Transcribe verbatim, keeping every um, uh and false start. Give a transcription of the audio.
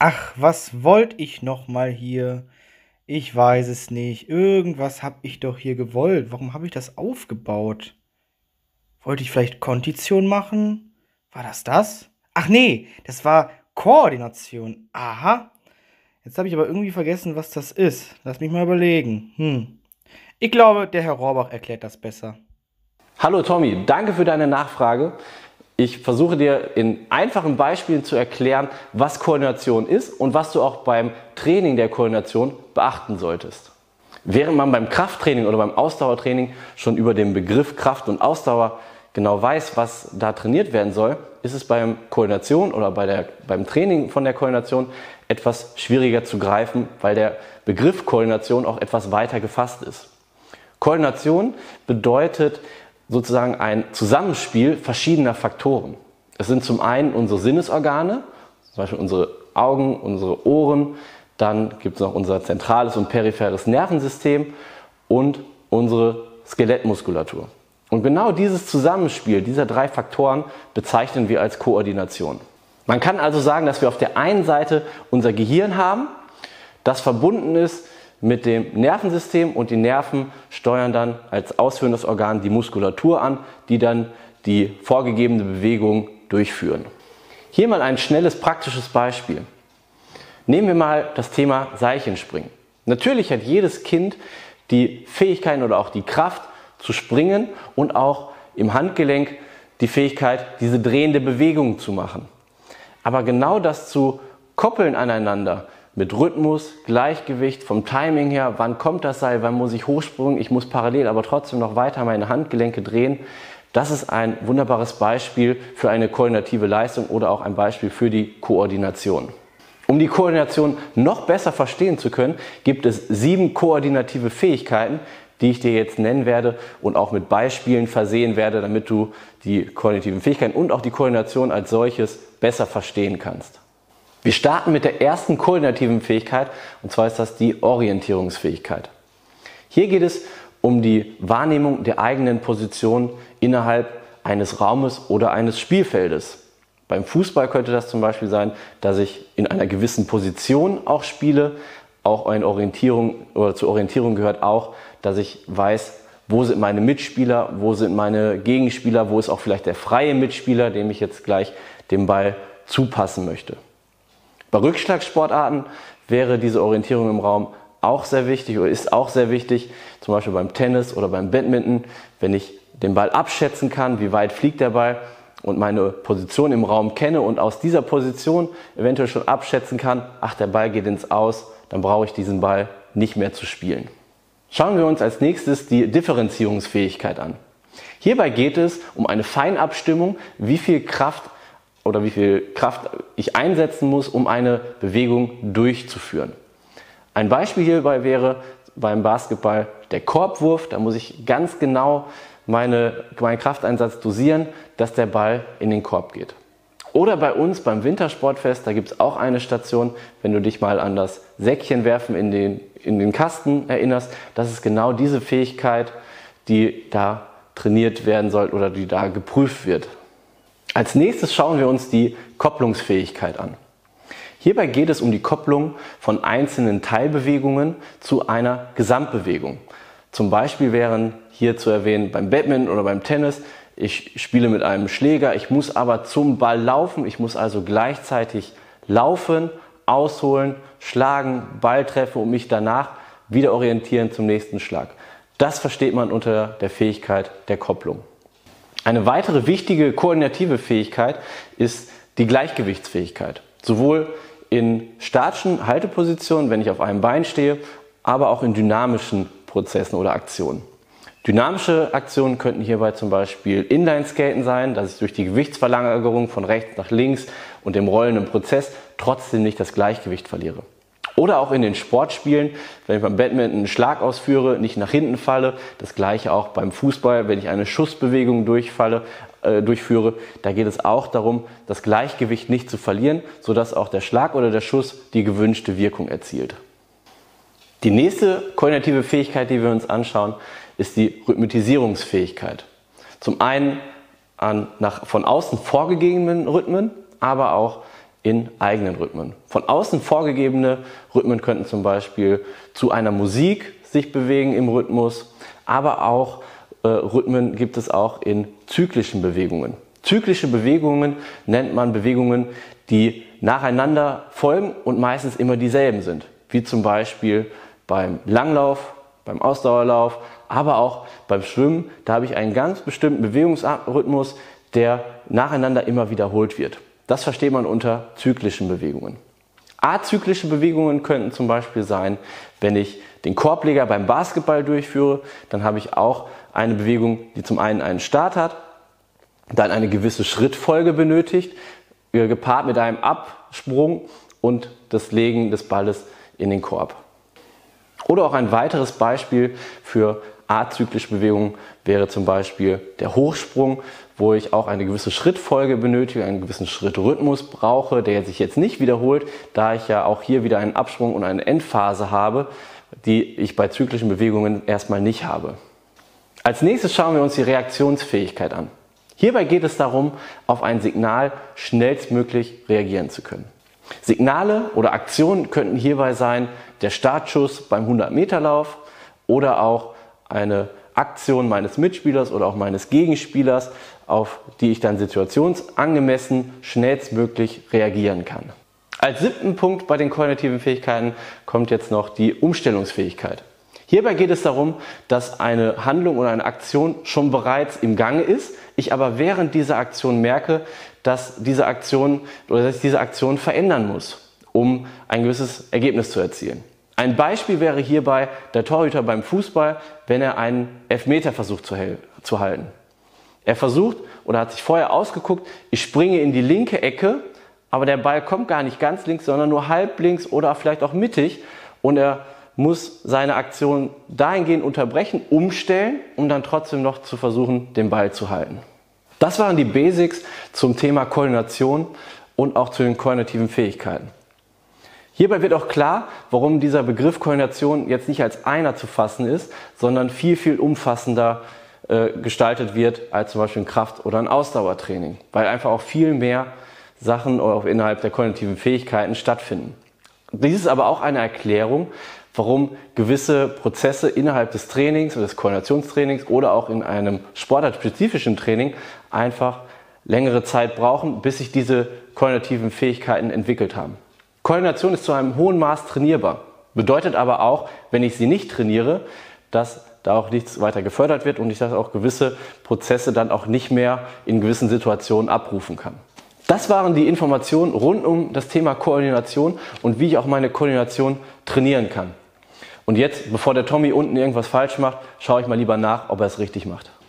Ach, was wollte ich noch mal hier? Ich weiß es nicht. Irgendwas habe ich doch hier gewollt. Warum habe ich das aufgebaut? Wollte ich vielleicht Kondition machen? War das das? Ach nee, das war Koordination. Aha. Jetzt habe ich aber irgendwie vergessen, was das ist. Lass mich mal überlegen. Hm. Ich glaube, der Herr Rohrbach erklärt das besser. Hallo Tommy, danke für deine Nachfrage. Ich versuche dir in einfachen Beispielen zu erklären, was Koordination ist und was du auch beim Training der Koordination beachten solltest. Während man beim Krafttraining oder beim Ausdauertraining schon über den Begriff Kraft und Ausdauer genau weiß, was da trainiert werden soll, ist es beim Koordination oder bei der, beim Training von der Koordination etwas schwieriger zu greifen, weil der Begriff Koordination auch etwas weiter gefasst ist. Koordination bedeutet sozusagen ein Zusammenspiel verschiedener Faktoren. Es sind zum einen unsere Sinnesorgane, zum Beispiel unsere Augen, unsere Ohren, dann gibt es noch unser zentrales und peripheres Nervensystem und unsere Skelettmuskulatur. Und genau dieses Zusammenspiel dieser drei Faktoren bezeichnen wir als Koordination. Man kann also sagen, dass wir auf der einen Seite unser Gehirn haben, das verbunden ist mit dem Nervensystem, und die Nerven steuern dann als ausführendes Organ die Muskulatur an, die dann die vorgegebene Bewegung durchführen. Hier mal ein schnelles praktisches Beispiel. Nehmen wir mal das Thema Seilchenspringen. Natürlich hat jedes Kind die Fähigkeiten oder auch die Kraft zu springen und auch im Handgelenk die Fähigkeit, diese drehende Bewegung zu machen. Aber genau das zu koppeln aneinander, mit Rhythmus, Gleichgewicht, vom Timing her, wann kommt das Seil, wann muss ich hochspringen, ich muss parallel aber trotzdem noch weiter meine Handgelenke drehen. Das ist ein wunderbares Beispiel für eine koordinative Leistung oder auch ein Beispiel für die Koordination. Um die Koordination noch besser verstehen zu können, gibt es sieben koordinative Fähigkeiten, die ich dir jetzt nennen werde und auch mit Beispielen versehen werde, damit du die koordinativen Fähigkeiten und auch die Koordination als solches besser verstehen kannst. Wir starten mit der ersten koordinativen Fähigkeit, und zwar ist das die Orientierungsfähigkeit. Hier geht es um die Wahrnehmung der eigenen Position innerhalb eines Raumes oder eines Spielfeldes. Beim Fußball könnte das zum Beispiel sein, dass ich in einer gewissen Position auch spiele. Auch eine Orientierung oder zur Orientierung gehört auch, dass ich weiß, wo sind meine Mitspieler, wo sind meine Gegenspieler, wo ist auch vielleicht der freie Mitspieler, dem ich jetzt gleich den Ball zupassen möchte. Bei Rückschlagsportarten wäre diese Orientierung im Raum auch sehr wichtig oder ist auch sehr wichtig, zum Beispiel beim Tennis oder beim Badminton, wenn ich den Ball abschätzen kann, wie weit fliegt der Ball und meine Position im Raum kenne und aus dieser Position eventuell schon abschätzen kann, ach, der Ball geht ins Aus, dann brauche ich diesen Ball nicht mehr zu spielen. Schauen wir uns als nächstes die Differenzierungsfähigkeit an. Hierbei geht es um eine Feinabstimmung, wie viel Kraft oder wie viel Kraft ich einsetzen muss, um eine Bewegung durchzuführen. Ein Beispiel hierbei wäre beim Basketball der Korbwurf. Da muss ich ganz genau meine, meinen Krafteinsatz dosieren, dass der Ball in den Korb geht. Oder bei uns beim Wintersportfest, da gibt es auch eine Station, wenn du dich mal an das Säckchenwerfen in den, in den Kasten erinnerst, das ist genau diese Fähigkeit, die da trainiert werden soll oder die da geprüft wird. Als nächstes schauen wir uns die Kopplungsfähigkeit an. Hierbei geht es um die Kopplung von einzelnen Teilbewegungen zu einer Gesamtbewegung. Zum Beispiel wären hier zu erwähnen beim Badminton oder beim Tennis, ich spiele mit einem Schläger, ich muss aber zum Ball laufen, ich muss also gleichzeitig laufen, ausholen, schlagen, Ball treffen und mich danach wieder orientieren zum nächsten Schlag. Das versteht man unter der Fähigkeit der Kopplung. Eine weitere wichtige koordinative Fähigkeit ist die Gleichgewichtsfähigkeit. Sowohl in statischen Haltepositionen, wenn ich auf einem Bein stehe, aber auch in dynamischen Prozessen oder Aktionen. Dynamische Aktionen könnten hierbei zum Beispiel Inlineskaten sein, dass ich durch die Gewichtsverlagerung von rechts nach links und dem rollenden Prozess trotzdem nicht das Gleichgewicht verliere. Oder auch in den Sportspielen, wenn ich beim Badminton einen Schlag ausführe, nicht nach hinten falle. Das gleiche auch beim Fußball, wenn ich eine Schussbewegung durchfalle, äh, durchführe. Da geht es auch darum, das Gleichgewicht nicht zu verlieren, sodass auch der Schlag oder der Schuss die gewünschte Wirkung erzielt. Die nächste koordinative Fähigkeit, die wir uns anschauen, ist die Rhythmisierungsfähigkeit. Zum einen an nach von außen vorgegebenen Rhythmen, aber auch in eigenen Rhythmen. Von außen vorgegebene Rhythmen könnten zum Beispiel zu einer Musik sich bewegen im Rhythmus, aber auch äh, Rhythmen gibt es auch in zyklischen Bewegungen. Zyklische Bewegungen nennt man Bewegungen, die nacheinander folgen und meistens immer dieselben sind, wie zum Beispiel beim Langlauf, beim Ausdauerlauf, aber auch beim Schwimmen. Da habe ich einen ganz bestimmten Bewegungsrhythmus, der nacheinander immer wiederholt wird. Das versteht man unter zyklischen Bewegungen. Azyklische Bewegungen könnten zum Beispiel sein, wenn ich den Korbleger beim Basketball durchführe, dann habe ich auch eine Bewegung, die zum einen einen Start hat, dann eine gewisse Schrittfolge benötigt, gepaart mit einem Absprung und das Legen des Balles in den Korb. Oder auch ein weiteres Beispiel für azyklische Bewegungen wäre zum Beispiel der Hochsprung, wo ich auch eine gewisse Schrittfolge benötige, einen gewissen Schrittrhythmus brauche, der sich jetzt nicht wiederholt, da ich ja auch hier wieder einen Absprung und eine Endphase habe, die ich bei zyklischen Bewegungen erstmal nicht habe. Als nächstes schauen wir uns die Reaktionsfähigkeit an. Hierbei geht es darum, auf ein Signal schnellstmöglich reagieren zu können. Signale oder Aktionen könnten hierbei sein der Startschuss beim hundert Meter Lauf oder auch eine Aktion meines Mitspielers oder auch meines Gegenspielers, auf die ich dann situationsangemessen schnellstmöglich reagieren kann. Als siebten Punkt bei den kognitiven Fähigkeiten kommt jetzt noch die Umstellungsfähigkeit. Hierbei geht es darum, dass eine Handlung oder eine Aktion schon bereits im Gange ist, ich aber während dieser Aktion merke, dass diese Aktion oder dass ich diese Aktion verändern muss, um ein gewisses Ergebnis zu erzielen. Ein Beispiel wäre hierbei der Torhüter beim Fußball, wenn er einen Elfmeter versucht zu, zu halten. Er versucht oder hat sich vorher ausgeguckt, ich springe in die linke Ecke, aber der Ball kommt gar nicht ganz links, sondern nur halb links oder vielleicht auch mittig und er muss seine Aktion dahingehend unterbrechen, umstellen, um dann trotzdem noch zu versuchen, den Ball zu halten. Das waren die Basics zum Thema Koordination und auch zu den kognitiven Fähigkeiten. Hierbei wird auch klar, warum dieser Begriff Koordination jetzt nicht als einer zu fassen ist, sondern viel, viel umfassender äh, gestaltet wird als zum Beispiel ein Kraft- oder ein Ausdauertraining, weil einfach auch viel mehr Sachen auch innerhalb der kognitiven Fähigkeiten stattfinden. Dies ist aber auch eine Erklärung, warum gewisse Prozesse innerhalb des Trainings oder des Koordinationstrainings oder auch in einem sportartspezifischen Training einfach längere Zeit brauchen, bis sich diese kognitiven Fähigkeiten entwickelt haben. Koordination ist zu einem hohen Maß trainierbar, bedeutet aber auch, wenn ich sie nicht trainiere, dass da auch nichts weiter gefördert wird und ich das auch gewisse Prozesse dann auch nicht mehr in gewissen Situationen abrufen kann. Das waren die Informationen rund um das Thema Koordination und wie ich auch meine Koordination trainieren kann. Und jetzt, bevor der Tommy unten irgendwas falsch macht, schaue ich mal lieber nach, ob er es richtig macht.